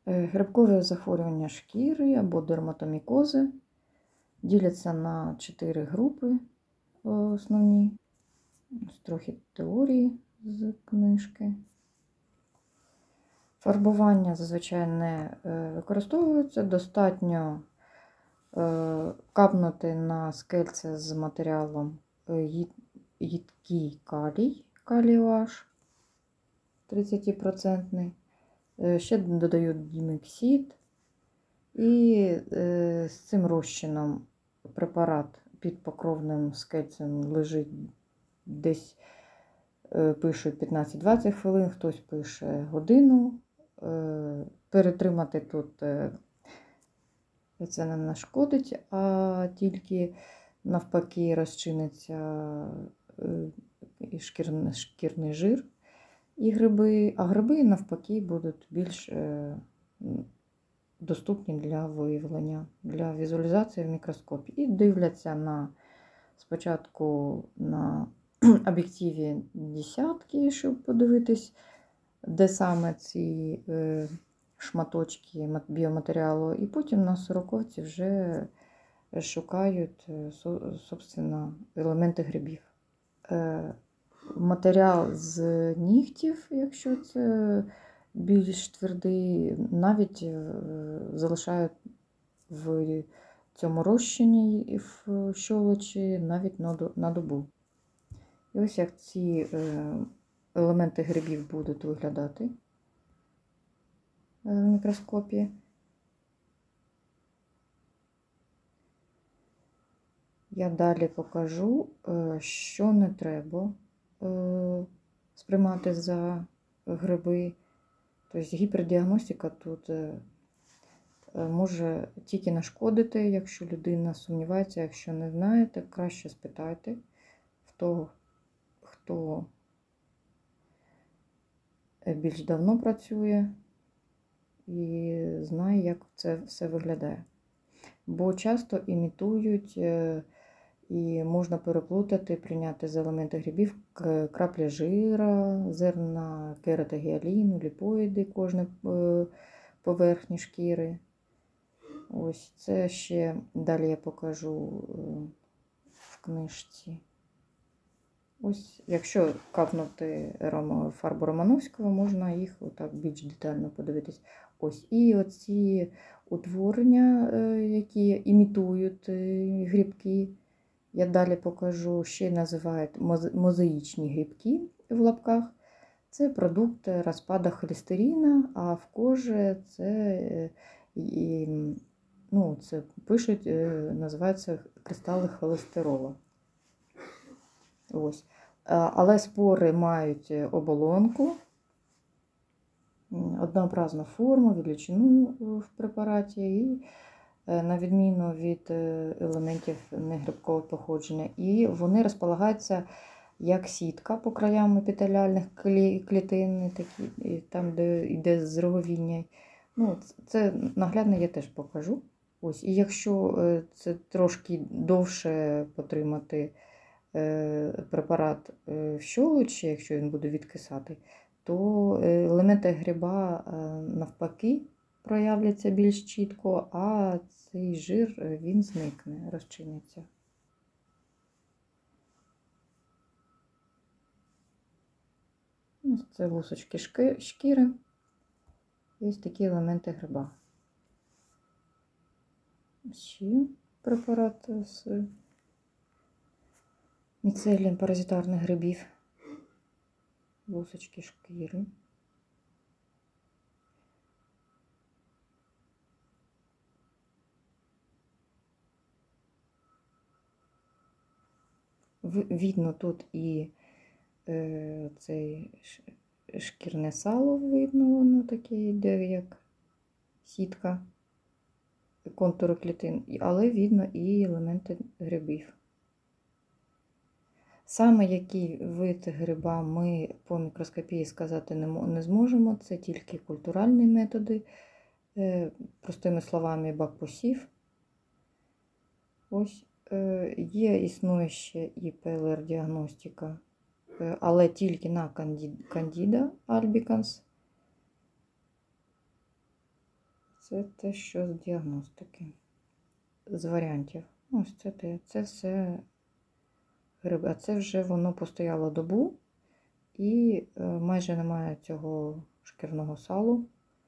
Грибкові захворювання шкіри або дерматомікози діляться на 4 групи основні. Ось трохи теорії з книжки. Фарбування зазвичай не використовується, достатньо капнути на скельце з матеріалом їдкий калій, калій-OH 30%. Ще додають дімексид. І з цим розчином препарат під покровним скельцем лежить десь, пишуть 15-20 хвилин, хтось пише годину. Перетримати тут це не нашкодить, а тільки навпаки розчиниться шкірний жир і гриби, а гриби навпаки будуть більш доступні для виявлення, для візуалізації в мікроскопі. І дивляться спочатку на об'єктиві десятки, щоб подивитись, де саме ці шматочки біоматеріалу, і потім на сороковці вже шукають, собственно, елементи грибів. Матеріал з нігтів, якщо це більш твердий, навіть залишають в цьому розчині в щолочі навіть на добу. І ось як ці елементи грибів будуть виглядати в мікроскопі. Я далі покажу, що не треба сприймати за гриби. Тобто гіпердіагностика тут може тільки нашкодити, якщо людина сумнівається, якщо не знаєте, краще спитайте в того, хто більш давно працює і знає, як це все виглядає. Бо часто імітують і можна переплутати, прийняти за елементи грибів краплі жира, зерна кератогіаліну, ліпоїди кожної поверхні шкіри. Ось це ще далі я покажу в книжці. Ось, якщо капнути фарбу Романовського, можна їх отак більш детально подивитись. Ось, і оці утворення, які імітують грибки, я далі покажу, ще називають мозаїчні грибки в лапках. Це продукт розпаду холестерина, а в кожі це пишуть, називаються кристали холестеролу. Ось. Але спори мають оболонку, однообразну форму, величину в препараті, і на відміну від елементів негрибкового походження. І вони розполагаються як сітка по краям епітеліальних клітин, там, де йде зроговіння. Це наглядно я теж покажу. Ось. І якщо це трошки довше потримати препарат в щолочі, якщо він буде відкисати, то елементи гриба навпаки проявляться більш чітко, а цей жир він зникне, розчиниться. Ось це лусочки шкіри. Ось такі елементи гриба. Ще препарат з міцелієм паразитарних грибів. Лусочки шкіри. Видно тут і цей шкірне сало, видно, воно таке йде, як сітка, контури клітин, але видно і елементи грибів. Саме який вид гриба ми по мікроскопії сказати не зможемо, це тільки культуральні методи, простими словами, бакпосів. Ось існує ще і ПЛР-діагностика, але тільки на Candida albicans. Це те, що з діагностики, з варіантів. Ось це все гриби. А це вже воно постояло добу і майже немає цього шкірного салу.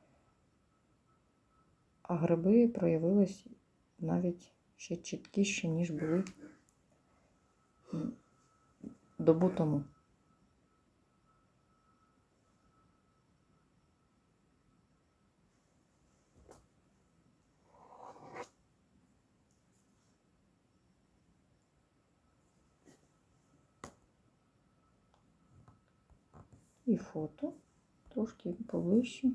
А гриби проявились навіть ще чіткіше, ніж були добу тому. І фото трошки поближче.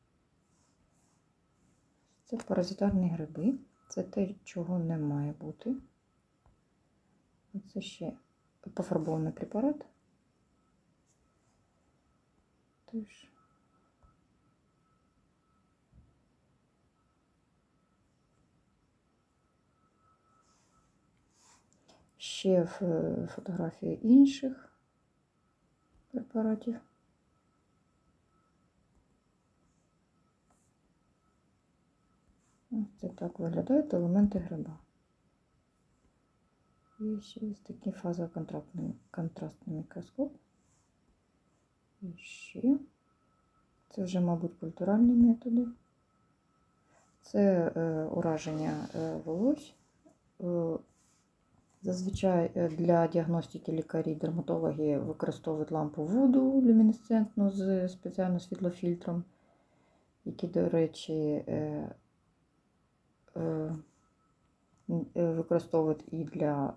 Це паразитарні гриби. Це те, чого не має бути. Це ще пофарбований препарат. Тож. Ще фотографії інших препаратів. Ось це так виглядають елементи гриба. І ще ось такий фазоконтрастний мікроскоп. І ще. Це вже, мабуть, культуральні методи. Це ураження волосся. Зазвичай для діагностики лікарі-дерматологи використовують лампу Вуду люмінесцентну з спеціальним світлофільтром, які, до речі, використовують і для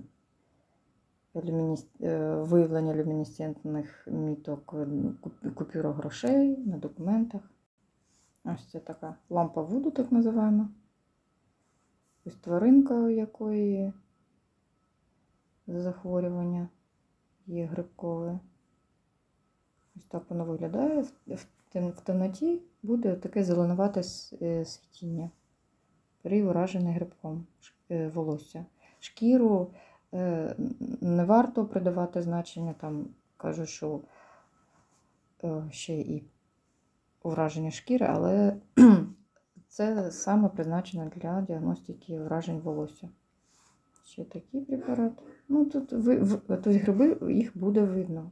виявлення люмінесцентних міток купюрах грошей на документах. Ось це така лампа Вуду, так називаємо. Ось тваринка, у якої захворювання є грибкове. Ось так воно виглядає. В темноті буде таке зеленувате світіння при ураженні грибком волосся. Шкіру не варто придавати значення, там кажуть, що ще і ураження шкіри, але це саме призначено для діагностики уражень волосся. Ще такий препарат. Ну, тут гриби, їх буде видно.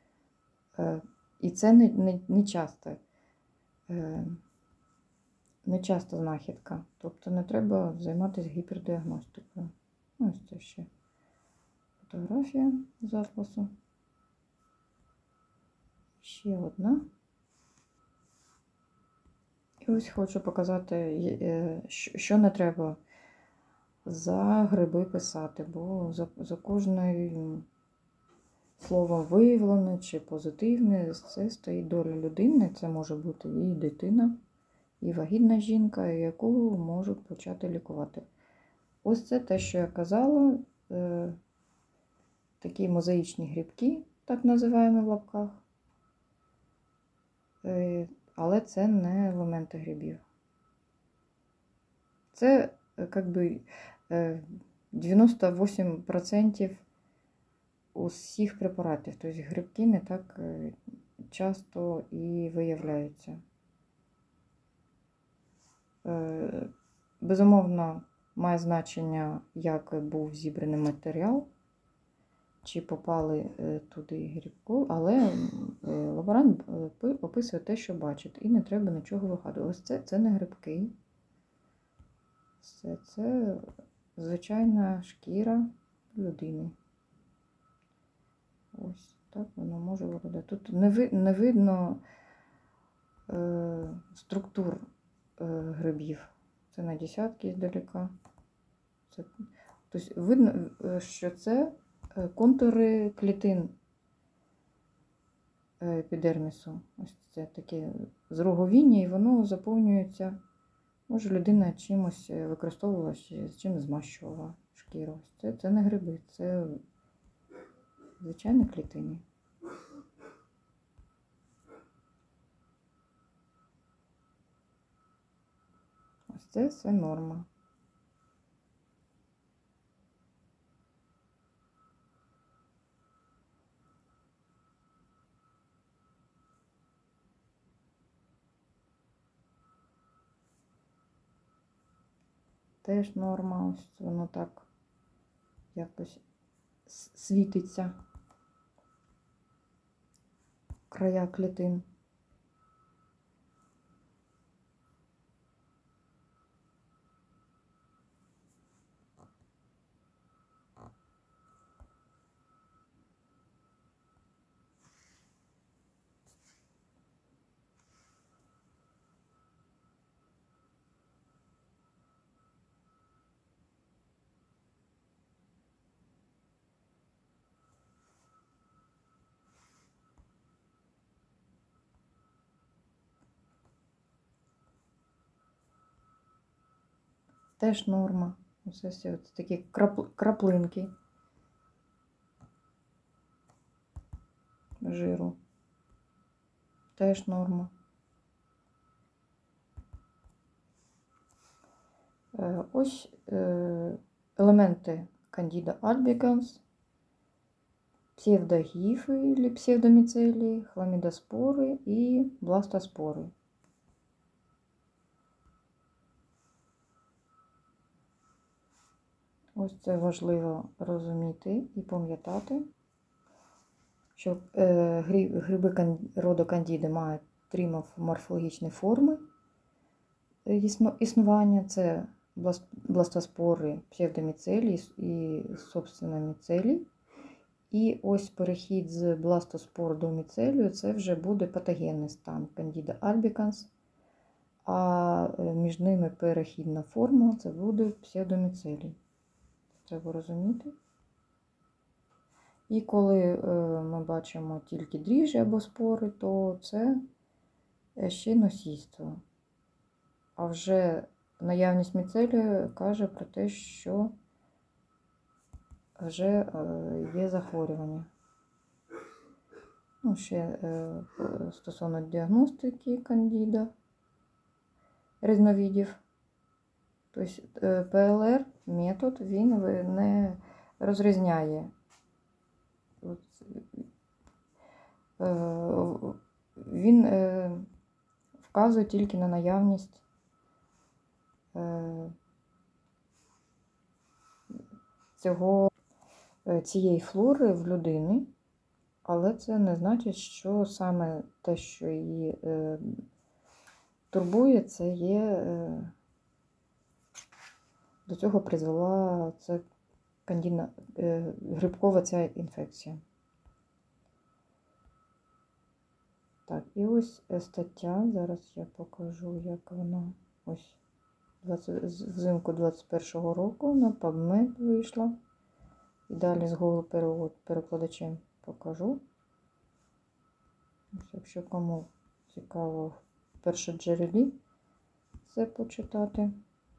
І це не часто знахідка. Тобто не треба займатися гіпердіагностикою. Ось це ще фотографія з атласу. Ще одна. І ось хочу показати, що не треба за гриби писати, бо за кожним словом виявлене чи позитивне, це стоїть доля людини. Це може бути і дитина, і вагітна жінка, яку можуть почати лікувати. Ось це те, що я казала, такі мозаїчні грибки, так називаємо в лапках. Але це не елементи грибів. Це, якби, 98% усіх препаратів. Тобто грибки не так часто і виявляються. Безумовно, має значення, як був зібраний матеріал, чи попали туди грибки, але лаборант описує те, що бачить, і не треба нічого вигадувати. Ось це не грибки. Це звичайна шкіра людини. Ось так воно може виглядати. Тут не видно структур грибів. Це на десятки здалека. Тобто видно, що це контури клітин епідермісу. Ось це таке зруговіння, і воно заповнюється. Може, людина чимось використовувала, чим змащувала шкіру. Це не гриби, це звичайні клітини. Ось це все норма. теж норма. Ось воно так якось світиться. Края клітин. Теж норма. Ось такі краплинки жиру. Теж норма. Ось елементи Candida albicans, псевдогіфи или псевдоміцелії, хламідоспори і бластоспори. Ось це важливо розуміти і пам'ятати, що гриби роду Кандіди мають три морфологічні форми існування. Це бластоспори, псевдоміцелії і собственно міцелій. І ось перехід з бластоспор до міцелію – це вже буде патогенний стан Candida albicans, а між ними перехідна форма – це буде псевдоміцелій. Треба розуміти. І коли ми бачимо тільки дріжджі або спори, то це ще носійство. А вже наявність міцелію каже про те, що вже є захворювання. Ну, ще стосовно діагностики Кандіда, різновидів. Тобто ПЛР метод, він не розрізняє. Він вказує тільки на наявність цієї флори в людини, але це не значить, що саме те, що її турбує, це є, до цього призвела це грибкова ця інфекція. Так, і ось стаття, зараз я покажу, як вона ось взимку 21-го року на PubMed вийшла. І далі з Google перекладачем покажу. Ось, якщо кому цікаво в першоджерелі це почитати.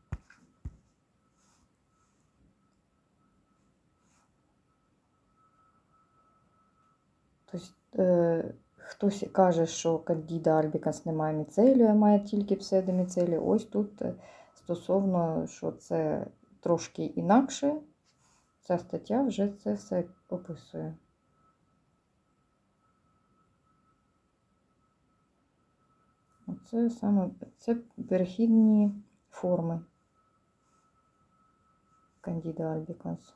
Тобто, хтось каже, що Candida albicans не має міцелію, а має тільки псевдоміцелію. Ось тут стосовно, що це трошки інакше, ця стаття вже це все описує. Оце саме, це перехідні форми Candida albicans.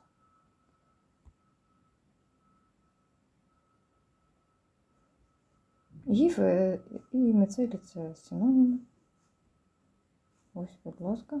Гіф і міцелій – це синоніми. Ось, будь ласка.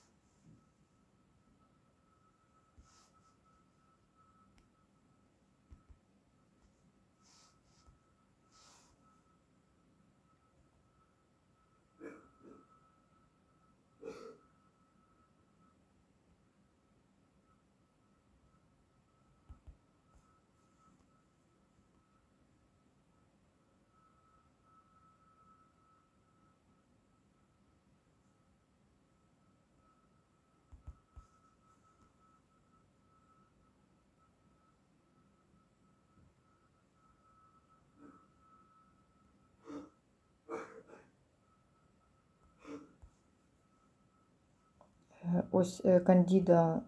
Ось Candida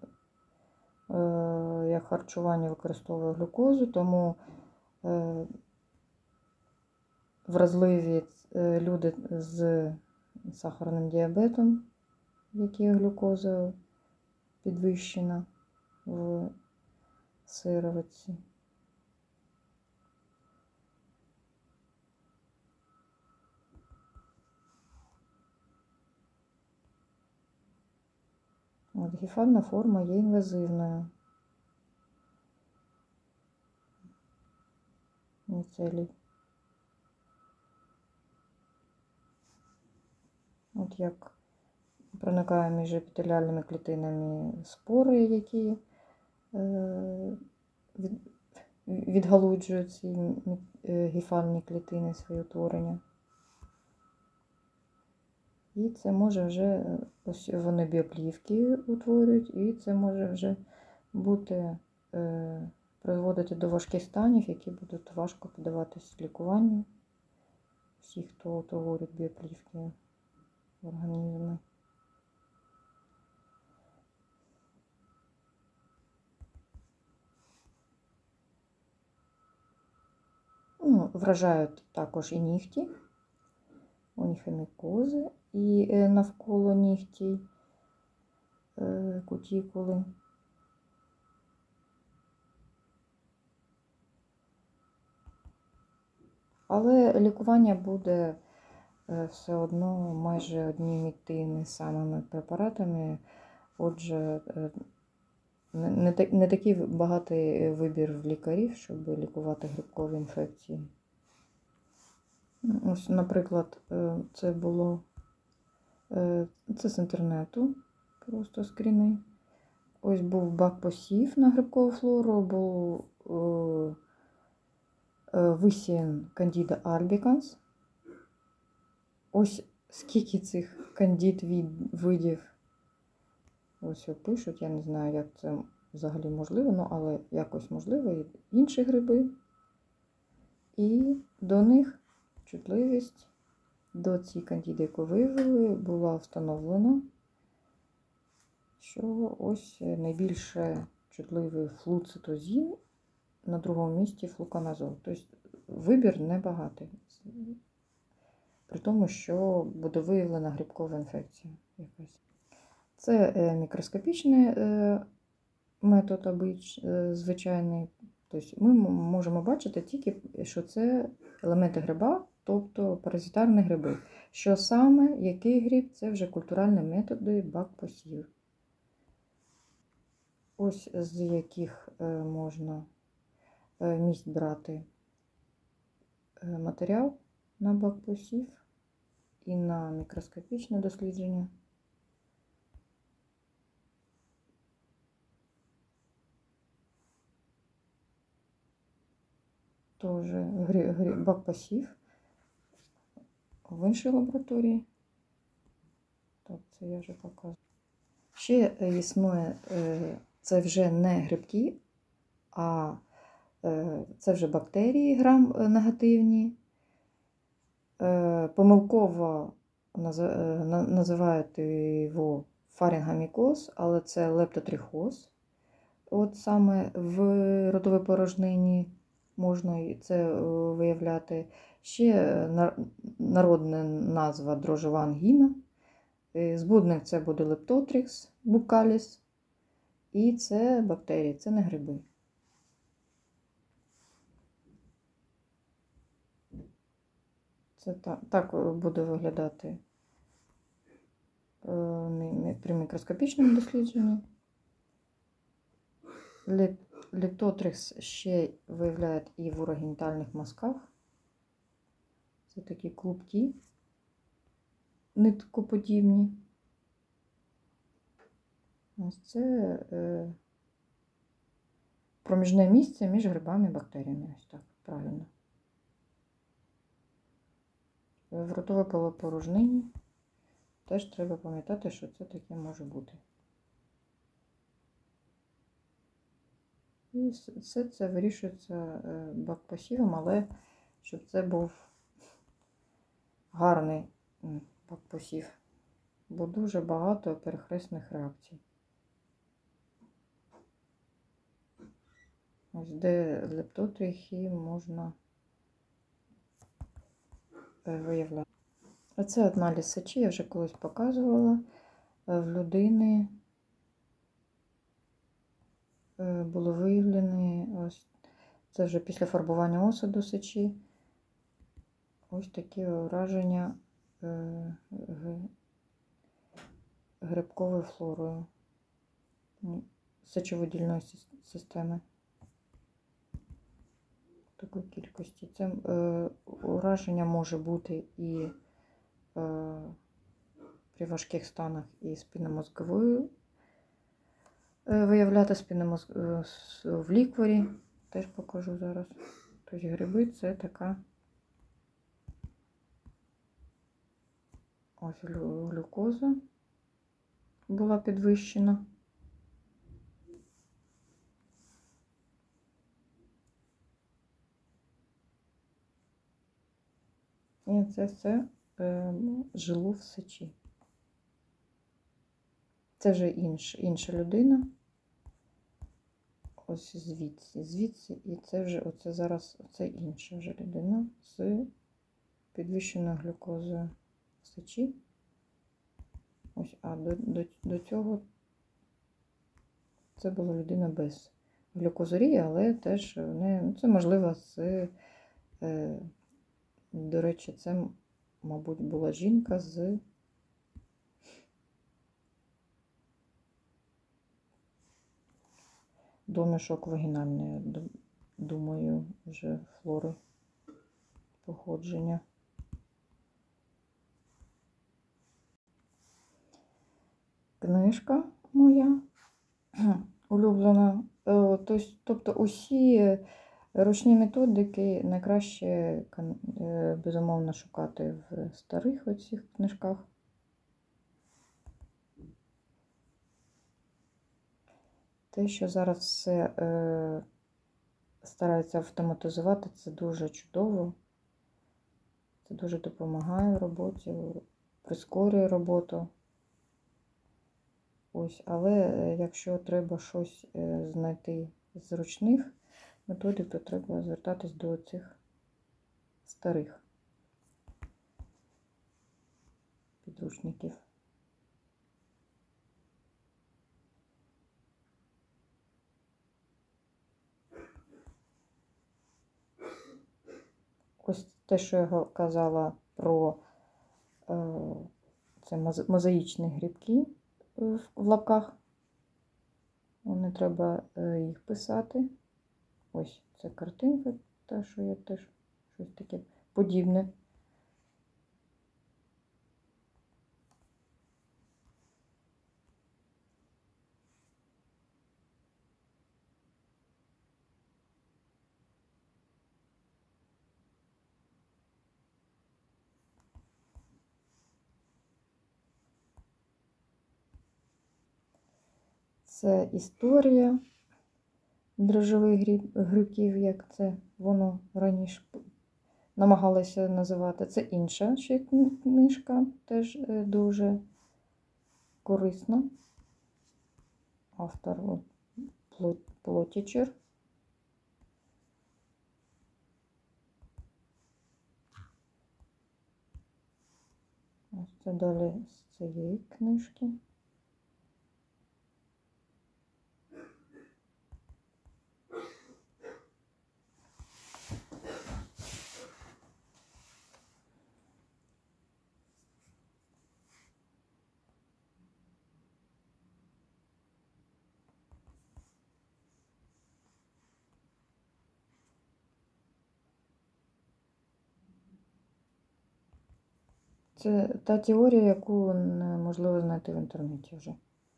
як харчування використовує глюкозу, тому вразливі люди з сахарним діабетом в яких глюкоза підвищена в сироватці. От, гіфальна форма є інвазивною. Міцелій. От як проникає між епітеліальними клітинами спори, які відгалуджують ці гіфальні клітини свої утворення. І це може вже, ось вони біоплівки утворюють, і це може вже бути, призводити до важких станів, які будуть важко піддаватися лікуванню. Всі, хто утворюють біоплівки в організмі. Ну, вражають також і нігті, оніхомікози, і навколо нігті, кутікули. Але лікування буде все одно майже одніми тими самими препаратами. Отже, не такий багатий вибір в лікарів, щоб лікувати грибкові інфекції. Ось, наприклад, це було це з інтернету, просто скріни. Ось був бакпосів на грибкову флору, був висіян Candida albicans. Ось скільки цих кандид видів. Ось пишуть, я не знаю, як це взагалі можливо, ну, але якось можливо, і інші гриби. І до них чутливість до цієї кандиди, яку виявили, була встановлена, що ось найбільше чутливий флуцитозін, на другому місці флуконазол. Тобто вибір небагатий. При тому, що буде виявлена грибкова інфекція якась. Це мікроскопічний метод звичайний. Тобто ми можемо бачити тільки, що це елементи гриба, тобто паразитарні гриби. Що саме, який гриб, це вже культуральні методи бакпосів. Ось з яких можна місць брати матеріал на бакпосів і на мікроскопічне дослідження. Тож бакпосів в іншій лабораторії. Так, це я вже показую. Ще існує, це вже не грибки, а це вже бактерії грам-негативні. Помилково називають його фарингомікоз, але це лептотрихоз. От саме в ротовій порожнині можна це виявляти. Ще народна назва дрожжева ангіна. Збудник це буде лептотрикс букаліс. І це бактерії, це не гриби. Це так буде виглядати при мікроскопічному дослідженні. Лептотрикс ще виявляють і в урогенітальних мазках. Це такі клубки ниткоподібні. Ось це проміжне місце між грибами і бактеріями. Ось так, правильно. В ротовій порожнині теж треба пам'ятати, що це таке може бути. І все це вирішується бакпосівом, але щоб це був гарний бакпосів, бо дуже багато перехресних реакцій. Ось де лептотрихи можна виявляти. Оце аналіз сечі, я вже колись показувала. в людини було виявлені, ось це вже після фарбування осаду сечі, ось такі ураження грибковою флорою сечовидільної системи. Такої кількості. Це ураження може бути і при важких станах і спинномозговою, виявляти в лікварі, теж покажу зараз. Тобто гриби це така ось глюкоза була підвищена. І це все жило в сечі. Це вже інша людина. Ось звідси, і це вже, оце зараз, це інша вже людина з підвищеною глюкозою в сечі. Ось, а до цього це була людина без глюкозурії, але теж це можливо до речі, це, мабуть, була жінка з домішок вагінальної, думаю, вже флори походження. Книжка моя улюблена. Тобто усі ручні методики найкраще, безумовно, шукати в старих оцих книжках. Те, що зараз все стараються автоматизувати, це дуже чудово. Це дуже допомагає в роботі, прискорює роботу. Ось, але якщо треба щось знайти з ручних методик, то треба звертатись до цих старих підручників. Ось те, що я казала про це мозаїчні грибки в лапках. Не треба їх писати. Ось це картинка, та що я теж щось таке подібне. Це історія дрожжових грибків, як це воно раніше намагалося називати. Це інша ще книжка, теж дуже корисна. Автор Плотічер. Ось це далі з цієї книжки. Це та теорія, яку неможливо знайти в інтернеті вже.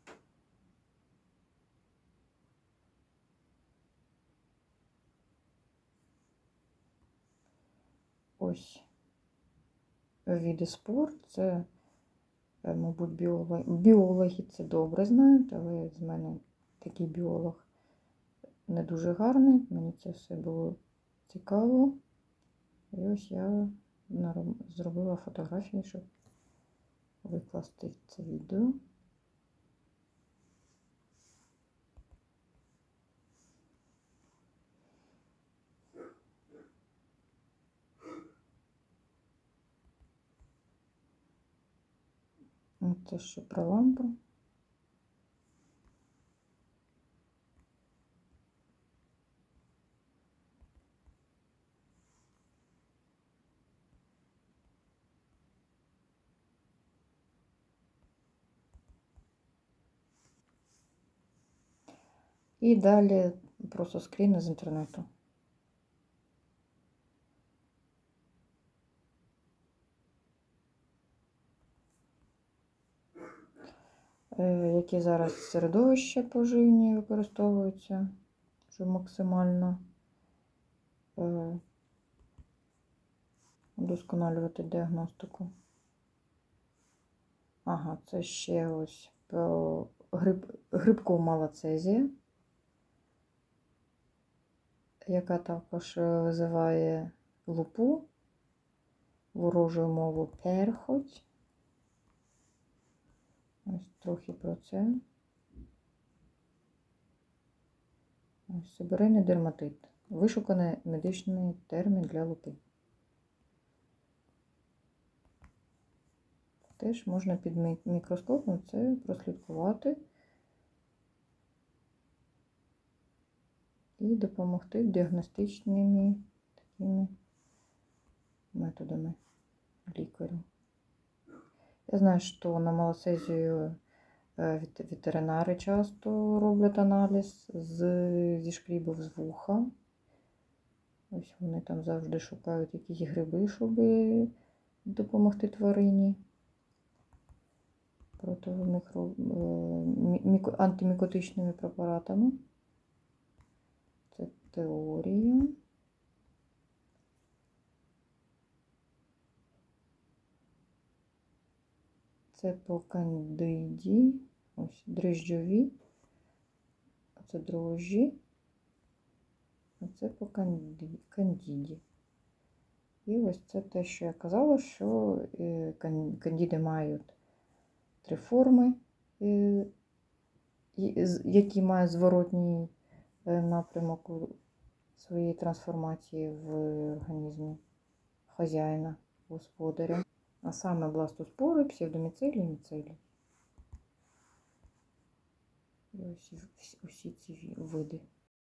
Ось види спор. Це, мабуть, біологи це добре знають, але з мене такий біолог не дуже гарний. Мені це все було цікаво. І ось я зробила фотографії, щоб викласти це відео. Це що про лампу. І далі просто скріни з інтернету. Які зараз середовища поживні використовуються, щоб максимально удосконалювати діагностику. Ага, це ще ось грибкова малоцезія, яка також визиває лупу, ворожу мову перхоть. Ось трохи про це. Ось сибирейний дерматит. Вишуканий медичний термін для лупи. Теж можна під мікроскопом це прослідкувати і допомогти діагностичними такими методами лікарю. Я знаю, що на малоцезію ветеринари часто роблять аналіз зі шкрібів з вуха. Ось вони там завжди шукають якісь гриби, щоб допомогти тварині проти антимікотичними препаратами. Це теорія. Це по кандиді, ось дріжджові, це дрожжі, а це по кандіді. І ось це те, що я казала, що кандіди мають 3 форми, які мають зворотній напрямок своєї трансформації в організмі хазяїна, господаря. А саме бластоспори, псевдоміцелій і міцелій. І ось усі ці види.